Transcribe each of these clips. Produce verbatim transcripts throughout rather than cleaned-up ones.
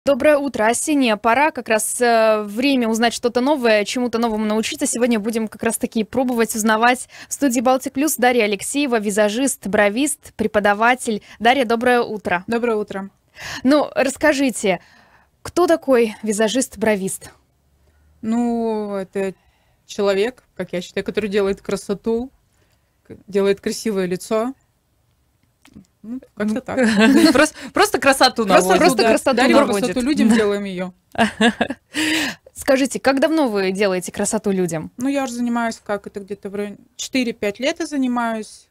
Доброе утро. Осенняя пора, как раз э, время узнать что-то новое, чему-то новому научиться. Сегодня будем как раз-таки пробовать узнавать. В студии «Балтик Плюс» Дарья Алексеева, визажист, бровист, преподаватель. Дарья, доброе утро. Доброе утро. Ну, расскажите, кто такой визажист-бровист? Ну, это человек, как я считаю, который делает красоту, делает красивое лицо. Ну, как-то так. Просто, просто красоту наводит. Просто красоту Дарим наводит. красоту людям, делаем ее. Скажите, как давно вы делаете красоту людям? Ну, я уже занимаюсь, как это где-то в районе четыре-пять лет я занимаюсь.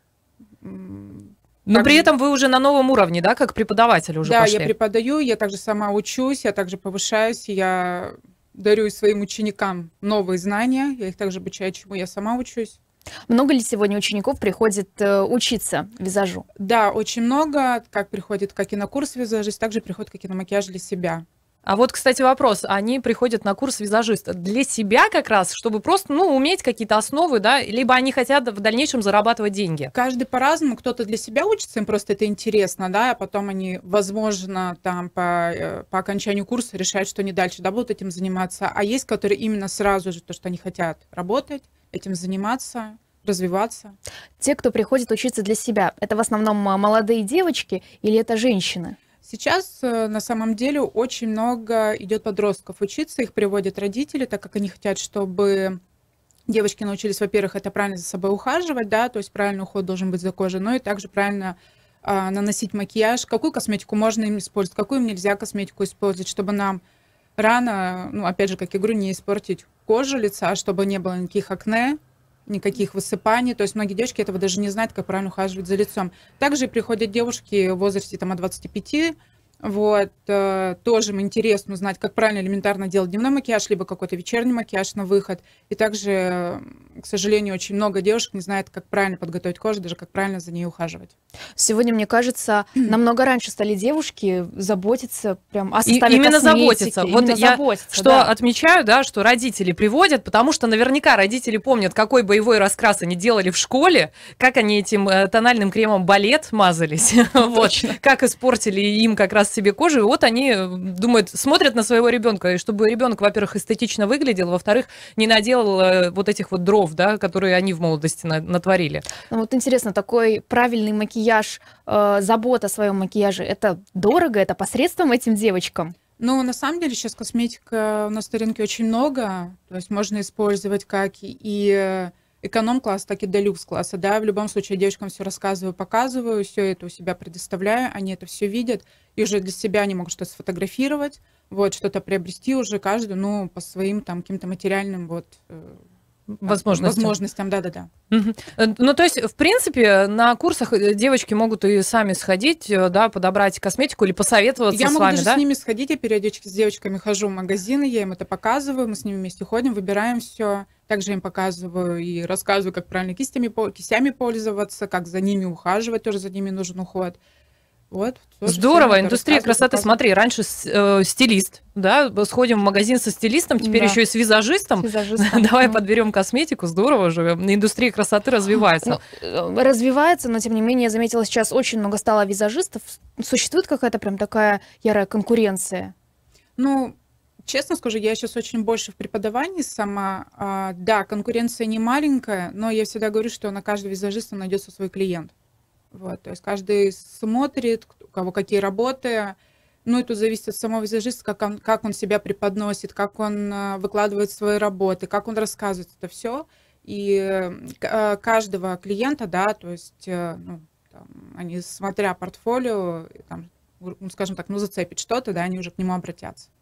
Но при этом вы уже на новом уровне, да, как преподаватель уже Да, пошли? я преподаю, я также сама учусь, я также повышаюсь, я дарю своим ученикам новые знания, я их также обучаю, чему я сама учусь. Много ли сегодня учеников приходит э, учиться визажу? Да, очень много, как приходит как и на курс визажист, также приходит как и на макияж для себя. А вот, кстати, вопрос. Они приходят на курс визажиста для себя как раз, чтобы просто, ну, уметь какие-то основы, да, либо они хотят в дальнейшем зарабатывать деньги? Каждый по-разному, кто-то для себя учится, им просто это интересно, да, а потом они, возможно, там по, по окончанию курса решают, что они дальше, да, будут этим заниматься, а есть, которые именно сразу же, то, что они хотят работать, этим заниматься, развиваться. Те, кто приходит учиться для себя, это в основном а, молодые девочки или это женщины? Сейчас на самом деле очень много идет подростков учиться, их приводят родители, так как они хотят, чтобы девочки научились, во-первых, это правильно за собой ухаживать, да, то есть правильный уход должен быть за кожей, но и также правильно а, наносить макияж, какую косметику можно им использовать, какую им нельзя косметику использовать, чтобы нам рано, ну, опять же, как я говорю, не испортить кожу лица, чтобы не было никаких акне, никаких высыпаний, то есть многие девушки этого даже не знают, как правильно ухаживать за лицом. Также приходят девушки в возрасте там, от двадцати пяти, вот, э, тоже им интересно узнать, как правильно элементарно делать дневной макияж, либо какой-то вечерний макияж на выход. И также, э, к сожалению, очень много девушек не знает, как правильно подготовить кожу, даже как правильно за ней ухаживать. Сегодня, мне кажется, намного раньше стали девушки заботиться прям о И составе именно косметики. заботиться. Вот Именно я заботиться, что да. отмечаю, да, что родители приводят, потому что наверняка родители помнят, какой боевой раскрас они делали в школе, как они этим э, тональным кремом балет мазались, вот, как испортили им как раз себе кожу, и вот они думают, смотрят на своего ребенка, и чтобы ребенок, во-первых, эстетично выглядел, во-вторых, не наделал э, вот этих вот дров, да, которые они в молодости на- натворили. Ну, вот интересно, такой правильный макияж, э, забота о своем макияже, это дорого, это посредством этим девочкам? Ну, на самом деле, сейчас косметика у нас на рынке очень много, то есть можно использовать как и эконом-класс, так и делюкс-класса, да, в любом случае девочкам все рассказываю, показываю, все это у себя предоставляю, они это все видят, и уже для себя они могут что-то сфотографировать, вот, что-то приобрести уже каждый, ну, по своим там каким-то материальным вот Возможностям. возможностям, да-да-да. Мгм. Ну, то есть, в принципе, на курсах девочки могут и сами сходить, да, подобрать косметику или посоветоваться Я с могу вами, даже да? с ними сходить, я периодически с девочками хожу в магазины, я им это показываю, мы с ними вместе ходим, выбираем все. Также им показываю и рассказываю, как правильно кистями, по- кистями пользоваться, как за ними ухаживать, тоже за ними нужен уход. Вот. тоже Здорово, всем это индустрия рассказываю, красоты. показываю. Смотри, раньше с- э, стилист, да, сходим в магазин со стилистом, теперь Да. еще и с визажистом. С визажистом. Давай Мгм. подберем косметику, здорово же. Индустрия красоты развивается. Ну, э, развивается, но тем не менее, я заметила, сейчас очень много стало визажистов. Существует какая-то прям такая ярая конкуренция? Ну, честно скажу, я сейчас очень больше в преподавании сама. А, да, конкуренция не маленькая, но я всегда говорю, что на каждого визажиста найдется свой клиент. Вот, то есть каждый смотрит, у кого какие работы. Ну, это зависит от самого визажиста, как он, как он себя преподносит, как он а, выкладывает свои работы, как он рассказывает это все. И э, к- а, каждого клиента, да, то есть, э, ну, там, они, смотря портфолио, и там, ну, скажем так, ну, зацепит что-то, да, они уже к нему обратятся.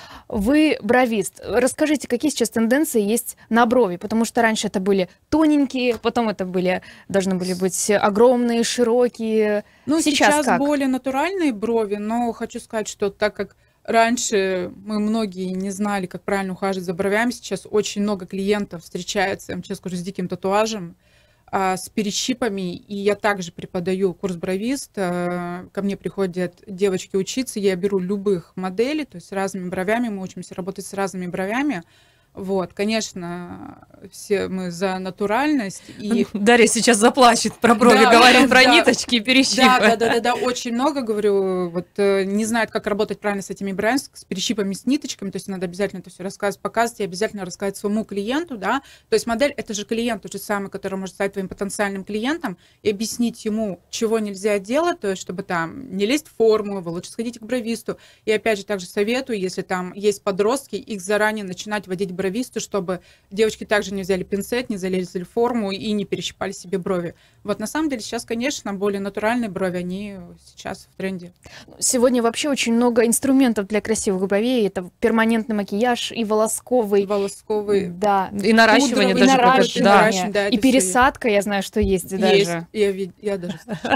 Вы бровист. Расскажите, какие сейчас тенденции есть на брови? Потому что раньше это были тоненькие, потом это были, должны были быть огромные, широкие. Ну, Сейчас сейчас, как? более натуральные брови, но хочу сказать, что так как раньше мы многие не знали, как правильно ухаживать за бровями, сейчас очень много клиентов встречается, я вам честно скажу, с диким татуажем, а, с перещипами, и я также преподаю курс бровист, а, ко мне приходят девочки учиться, я беру любых моделей, то есть с разными бровями, мы учимся работать с разными бровями, Вот, конечно, все мы за натуральность. И... Дарья сейчас заплачет про брови, да, говорит да, про да. ниточки и перещипы. Да, да, да, да, да, очень много, говорю, вот не знают, как работать правильно с этими бровями, с перещипами, с ниточками, то есть надо обязательно это все рассказывать, показывать и обязательно рассказать своему клиенту, да, то есть модель, это же клиент тот же самый, который может стать твоим потенциальным клиентом, и объяснить ему, чего нельзя делать, то есть чтобы там не лезть в форму, вы лучше сходите к бровисту, и опять же также советую, если там есть подростки, их заранее начинать водить к бровисту, чтобы девочки также не взяли пинцет, не залезли в форму и не перещипали себе брови. Вот на самом деле сейчас, конечно, более натуральные брови, они сейчас в тренде. Сегодня вообще очень много инструментов для красивых бровей. Это перманентный макияж и волосковый. Волосковый. Да. И наращивание Пудровый, даже. И какое-то, наращивание. да. наращивание, да, и это всё пересадка, я знаю, что есть, Есть, даже. я, вид- я даже...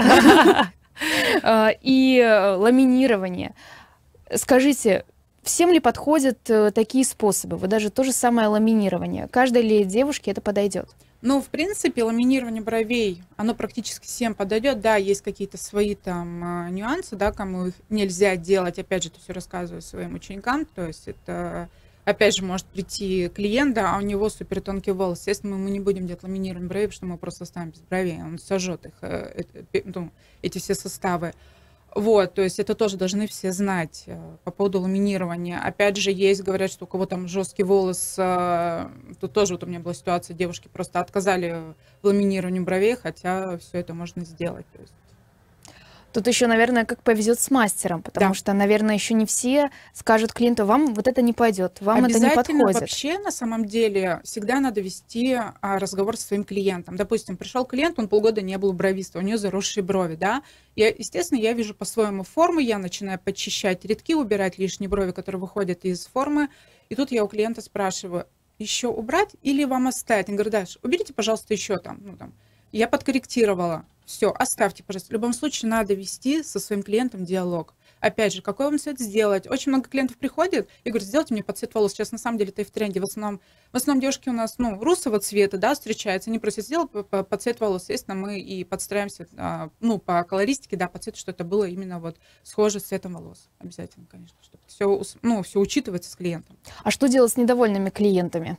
А, И э, ламинирование. Скажите, всем ли подходят э, такие способы? Вот даже то же самое ламинирование. Каждой ли девушке это подойдет? Ну, в принципе, ламинирование бровей, оно практически всем подойдет. Да, есть какие-то свои там а, нюансы, да, кому их нельзя делать. Опять же, это все рассказываю своим ученикам. То есть это, опять же, может прийти клиент, да, а у него супер тонкий волос. Естественно, мы не будем делать ламинирование бровей, потому что мы просто оставим без бровей. Он сожжет их, э, э, ну, эти все составы. Вот, то есть это тоже должны все знать э, по поводу ламинирования. Опять же, есть, говорят, что у кого там жесткий волос, э, тут тоже вот у меня была ситуация, девушки просто отказали в ламинировании бровей, хотя все это можно сделать. То есть. Тут еще, наверное, как повезет с мастером, потому Да. что, наверное, еще не все скажут клиенту, вам вот это не пойдет, вам это не Обязательно подходит. вообще, на самом деле, всегда надо вести а, разговор со своим клиентом. Допустим, пришел клиент, он полгода не был у бровиста, у него заросшие брови, да. Я, естественно, я вижу по-своему форму, я начинаю подчищать рядки, убирать лишние брови, которые выходят из формы. И тут я у клиента спрашиваю, еще убрать или вам оставить? Я говорю, Даш, уберите, пожалуйста, еще там, ну там. Я подкорректировала. Все, оставьте, пожалуйста. В любом случае надо вести со своим клиентом диалог. Опять же, какой вам цвет сделать? Очень много клиентов приходит и говорят, сделайте мне под цвет волос. Сейчас на самом деле это и в тренде. В основном, в основном девушки у нас, ну, русого цвета, да, встречаются. Они просят сделать под цвет волос. Естественно, мы и подстраиваемся, ну, по колористике, да, по цвету, что это было именно вот схоже с цветом волос. Обязательно, конечно, чтобы все, ну, все учитывается с клиентом. А что делать с недовольными клиентами?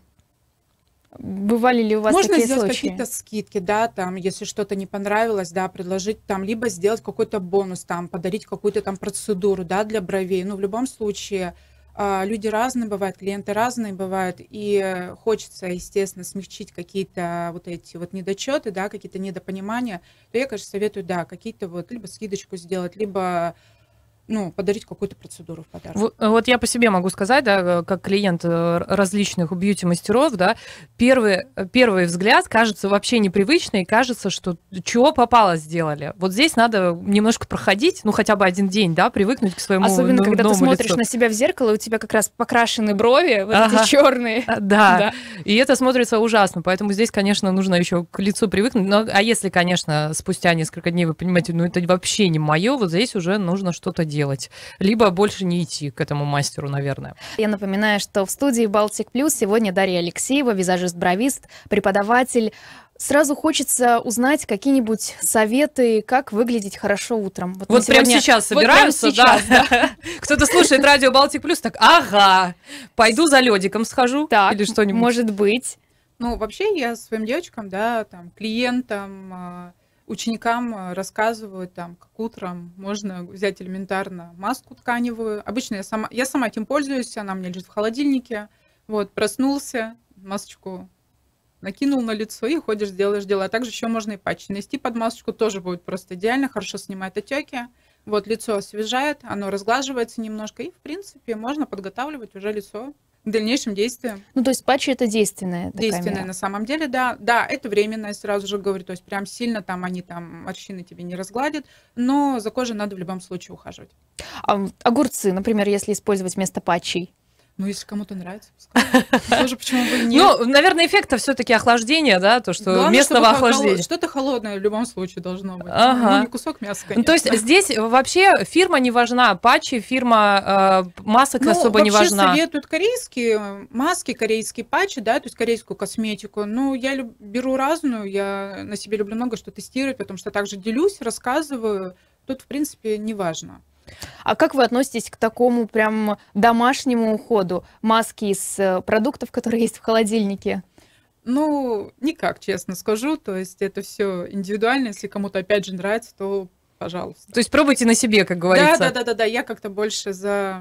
Бывали ли у вас Можно такие сделать случаи? какие-то скидки, да, там, если что-то не понравилось, да, предложить там, либо сделать какой-то бонус, там, подарить какую-то там процедуру, да, для бровей. Ну, в любом случае, а, люди разные бывают, клиенты разные бывают, и хочется, естественно, смягчить какие-то вот эти вот недочеты, да, какие-то недопонимания, то я, конечно, советую, да, какие-то вот, либо скидочку сделать, либо ну, подарить какую-то процедуру в подарок. Вот, вот я по себе могу сказать, да, как клиент различных бьюти-мастеров, да, первый, первый взгляд кажется вообще непривычный, кажется, что чего попало сделали. Вот здесь надо немножко проходить, ну, хотя бы один день, да, привыкнуть к своему Особенно, когда ты смотришь лицу. на себя в зеркало, и у тебя как раз покрашены брови, вот Ага. эти черные. Да. Да. И это смотрится ужасно, поэтому здесь, конечно, нужно еще к лицу привыкнуть. Но, а если, конечно, спустя несколько дней вы понимаете, ну, это вообще не мое, вот здесь уже нужно что-то делать. делать, либо больше не идти к этому мастеру, наверное. Я напоминаю, что в студии Baltic Plus сегодня Дарья Алексеева, визажист-бровист, преподаватель. Сразу хочется узнать какие-нибудь советы, как выглядеть хорошо утром. Вот, мы вот прямо сегодня... сейчас вот собираются, прямо сейчас, да? Кто-то слушает радио Baltic Plus, так, ага, пойду за лёдиком схожу Так, или что-нибудь. может быть. Ну, вообще я своим девочкам, да, там, клиентам, ученикам рассказываю, там, как утром можно взять элементарно маску тканевую. Обычно я сама, я сама этим пользуюсь, она у меня лежит в холодильнике. Вот, проснулся, масочку накинул на лицо и ходишь, делаешь дела. А также еще можно и патчи нанести под масочку, тоже будет просто идеально, хорошо снимает отеки. Вот, лицо освежает, оно разглаживается немножко, и, в принципе, можно подготавливать уже лицо к дальнейшим действиям. Ну, то есть патчи — это действенная такая Действенная мера. на самом деле, да. Да, это временно, я сразу же говорю, то есть прям сильно там они там морщины тебе не разгладят, но за кожей надо в любом случае ухаживать. А огурцы, например, если использовать вместо патчей. Ну, если кому-то нравится, пускай. Тоже почему бы и нет. Ну, наверное, эффекта все-таки охлаждения, да, то, что Главное, местного чтобы охлаждения. холод- Что-то холодное в любом случае должно быть. Ага. Ну, не кусок мяса, Ну, конечно. то есть здесь вообще фирма не важна, патчи, фирма э, масок Ну, особо не вообще важна. советуют корейские маски, корейские патчи, да, то есть корейскую косметику. Ну, я люб- беру разную, я на себе люблю много что тестировать, потому что также делюсь, рассказываю. Тут, в принципе, не важно. А как вы относитесь к такому прям домашнему уходу? Маски из э, продуктов, которые есть в холодильнике? Ну, никак, честно скажу. То есть это все индивидуально. Если кому-то опять же нравится, то пожалуйста. То есть пробуйте на себе, как Да, говорится. да, да, да, да. Я как-то больше за.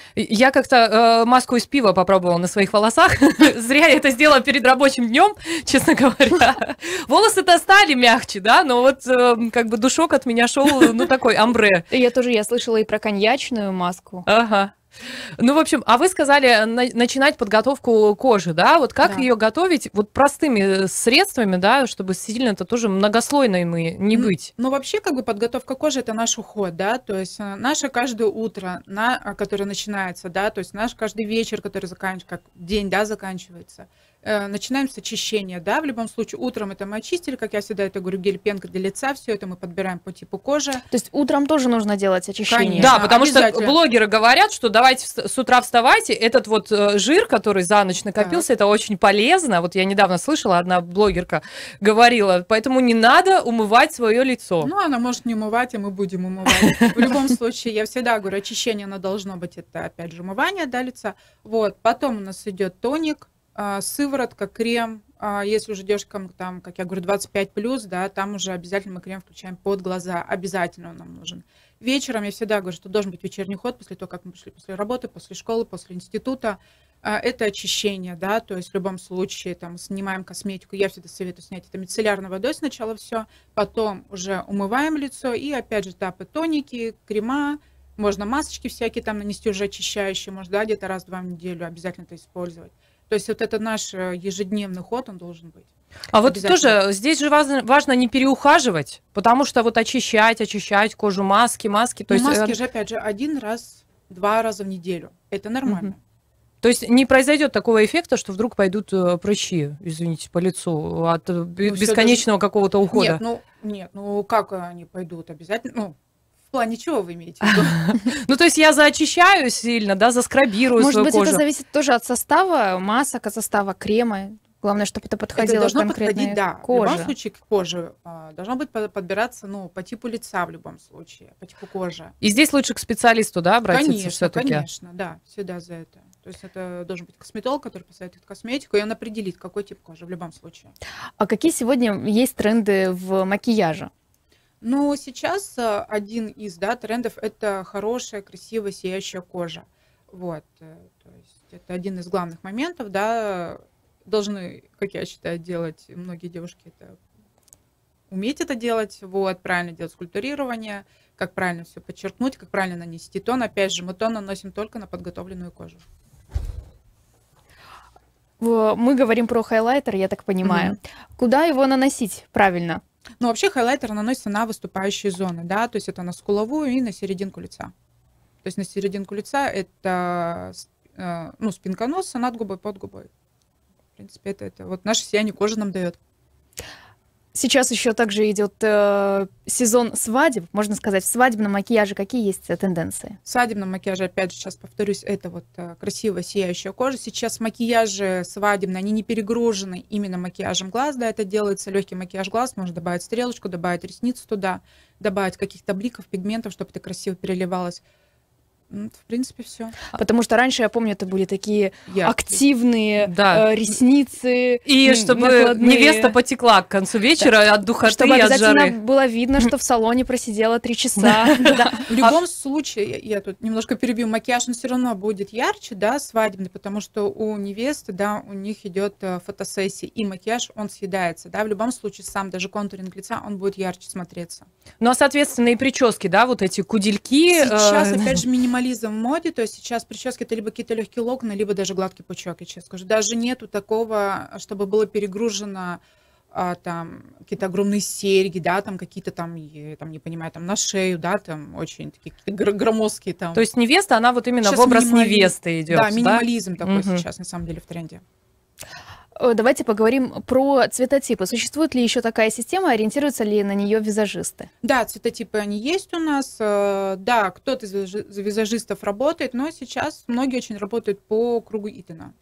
Я как-то э, маску из пива попробовала на своих волосах. Зря я это сделала перед рабочим днем, честно говоря. Волосы-то стали мягче, да, но вот э, как бы душок от меня шел, ну, такой амбре. Я тоже, я слышала и про коньячную маску. Ага. Ну, в общем, а вы сказали на- начинать подготовку кожи, да? Вот как Да. ее готовить вот простыми средствами, да, чтобы сильно-то тоже многослойной мы не М, быть? Ну, вообще, как бы подготовка кожи это наш уход, да, то есть э, наше каждое утро, на, а, которое начинается, да, то есть наш каждый вечер, который заканчивается, как день, да, заканчивается. Э, начинаем с очищения, да, в любом случае утром это мы очистили, как я всегда это говорю, гель-пенка для лица, все это мы подбираем по типу кожи. То есть утром тоже нужно делать очищение? Конечно. Да, потому что обязательно. блогеры говорят, что давайте вс- с утра вставайте, этот вот э, жир, который за ночь накопился, это очень полезно. Вот я недавно слышала, одна блогерка говорила, поэтому не надо умывать свое лицо. Ну, она может не умывать, а мы будем умывать. В любом случае, я всегда говорю, очищение, оно должно быть, это, опять же, умывание, да, лица. Вот, потом у нас идет тоник, а, сыворотка, крем. А, если уже девушкам, там, как я говорю, двадцать пять плюс, да, там уже обязательно мы крем включаем под глаза, обязательно он нам нужен. Вечером я всегда говорю, что должен быть вечерний ход после того, как мы пришли после работы, после школы, после института. А, Это очищение, да, то есть в любом случае там снимаем косметику. Я всегда советую снять это мицеллярной водой сначала все, потом уже умываем лицо и опять же этапы тоники, крема, можно масочки всякие там нанести уже очищающие, может, да, где-то раз-два в неделю обязательно это использовать. То есть вот это наш э, ежедневный ход, он должен быть. А вот обязательно. тоже здесь же важно, важно не переухаживать, потому что вот очищать, очищать кожу, маски, маски. То Но есть, маски э, же, опять же, один раз, два раза в неделю. Это нормально. Мгм. то есть не произойдет такого эффекта, что вдруг пойдут э, прыщи, извините, по лицу от э, бе- Ну, всё бесконечного какого-то ухода. Нет, ну, нет, ну как они пойдут обязательно? Ну, в плане чего вы имеете в виду? Ну, то есть я заочищаю сильно, да, заскрабирую Может свою быть, кожу. это зависит тоже от состава масок, от состава крема. Главное, чтобы это Это подходило должно конкретной подходить, да. В коже. любом случае к коже а, должно быть по- подбираться, ну, по типу лица в любом случае, по типу кожи. И здесь лучше к специалисту, да, обратиться Конечно, все-таки. конечно, да, всегда за это. То есть это должен быть косметолог, который посоветует косметику, и он определит, какой тип кожи в любом случае. А какие сегодня есть тренды в макияже? Но сейчас а, один из, да, трендов — это хорошая, красивая, сияющая кожа. Вот, э, то есть это один из главных моментов, да, должны, как я считаю, делать многие девушки это уметь это делать, вот, правильно делать скульптурирование, как правильно все подчеркнуть, как правильно нанести тон. Опять же, мы тон наносим только на подготовленную кожу. В- Мы говорим про хайлайтер, я так понимаю. Мгм. Куда его наносить правильно? Ну, вообще хайлайтер наносится на выступающие зоны, да, то есть это на скуловую и на серединку лица. То есть на серединку лица это, с- э, ну, спинка носа, над губой, под губой. В принципе, это, это вот наше сияние кожи нам дает. Сейчас еще также идет э, сезон свадеб, можно сказать, в свадебном макияже какие есть э, тенденции? В свадебном макияже, опять же, сейчас повторюсь, это вот э, красивая сияющая кожа. Сейчас макияжи свадебные, они не перегружены именно макияжем глаз, да, это делается легкий макияж глаз, можно добавить стрелочку, добавить ресницу туда, добавить каких-то бликов, пигментов, чтобы это красиво переливалось. М, В принципе, все. Потому что раньше, я помню, это были такие активные Да. э, ресницы. И м, чтобы накладные. невеста потекла к концу вечера от духоты Чтобы и от обязательно жары. было видно, что в салоне просидела три часа. Да. В любом случае, я, я тут немножко перебью, макияж, он все равно будет ярче, да, свадебный, потому что у невесты, да, у них идет э, фотосессия, и макияж, он съедается, да, в любом случае сам даже контуринг лица, он будет ярче смотреться. Ну, а, соответственно, и прически, да, вот эти кудельки. Сейчас, э, опять же, минимализм в моде, то есть сейчас прически это либо какие-то легкие локоны, либо даже гладкий пучок, я честно скажу. Даже нету такого, чтобы было перегружено а, там какие-то огромные серьги, да, там какие-то там, я, там, не понимаю, там на шею, да, там очень такие какие-то гр- громоздкие там. То есть невеста, она вот именно Сейчас в образ минимали- невесты идет. Да, минимализм такой Мгм. сейчас на самом деле в тренде. Э, Давайте поговорим про цветотипы. Существует ли еще такая система, ориентируются ли на нее визажисты? Да, цветотипы они есть у нас. э, Да, кто-то из визажи- визажистов работает, но сейчас многие очень работают по кругу Итана.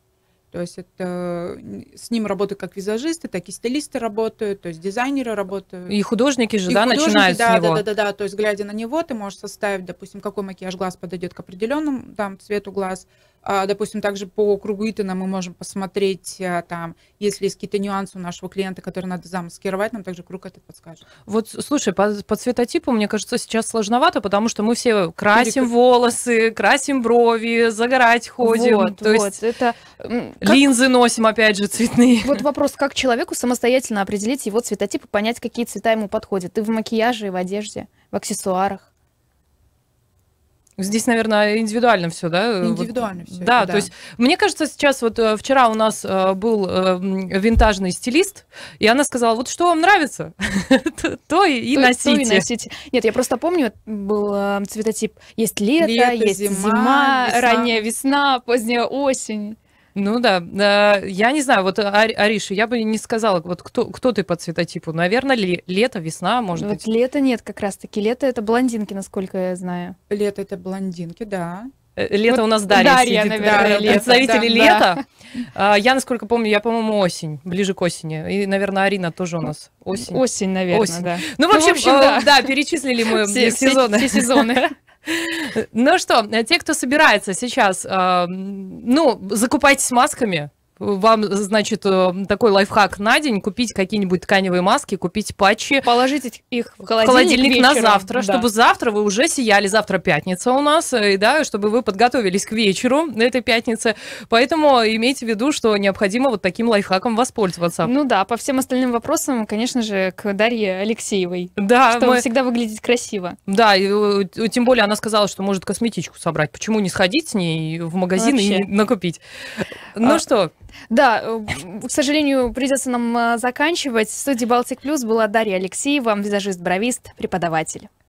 То есть это с ним работают как визажисты, так и стилисты работают, то есть дизайнеры работают. И художники же, И да, художники, начинают да, с него. Да, да, да, да. То есть, глядя на него, ты можешь составить, допустим, какой макияж глаз подойдет к определенному там цвету глаз. А, допустим, также по кругу Итана мы можем посмотреть, а, там, если есть какие-то нюансы у нашего клиента, которые надо замаскировать, нам также круг этот подскажет. Вот, слушай, по, по цветотипу, мне кажется, сейчас сложновато, потому что мы все красим Перек... волосы, красим брови, загорать ходим. Вот, то вот, есть это... линзы как... носим, опять же, цветные. Вот вопрос, как человеку самостоятельно определить его цветотип и понять, какие цвета ему подходят. И в макияже, и в одежде, в аксессуарах. Здесь, наверное, индивидуально все, да? Индивидуально вот, все. Да, это, да, то есть мне кажется, сейчас вот вчера у нас был винтажный стилист, и она сказала, вот что вам нравится, то и носите. Нет, я просто помню, был цветотип, есть лето, есть зима, ранняя весна, поздняя осень. Ну да, я не знаю, вот, Ариша, я бы не сказала, вот кто, кто ты по цветотипу? Наверное, лето, весна, может вот быть? Лето нет как раз-таки, лето это блондинки, насколько я знаю. Лето это блондинки, да. Лето вот у нас Дарья, Дарья сидит, наверное, да, представители да, лета. Да. Я, насколько помню, я, по-моему, осень, ближе к осени. И, наверное, Арина тоже у нас осень. Осень, наверное, осень. Да. Ну, в общем, ну, в общем да. да, перечислили мы все, сезоны. Все, все сезоны. Ну что, те, кто собирается сейчас, ну, закупайтесь масками. Вам, значит, такой лайфхак на день: купить какие-нибудь тканевые маски, купить патчи. Положить их в холодильник, в холодильник вечером, на завтра, да. чтобы завтра вы уже сияли. Завтра пятница у нас, и, да, чтобы вы подготовились к вечеру на этой пятнице. Поэтому имейте в виду, что необходимо вот таким лайфхаком воспользоваться. Ну да, по всем остальным вопросам, конечно же, к Дарье Алексеевой. Да, чтобы мы... всегда выглядеть красиво. Да, и, тем более она сказала, что может косметичку собрать. Почему не сходить с ней в магазин Вообще. и накупить? Ну а... что... Да, к сожалению, придется нам заканчивать. В студии Baltic Plus была Дарья Алексеева, визажист-бровист, преподаватель.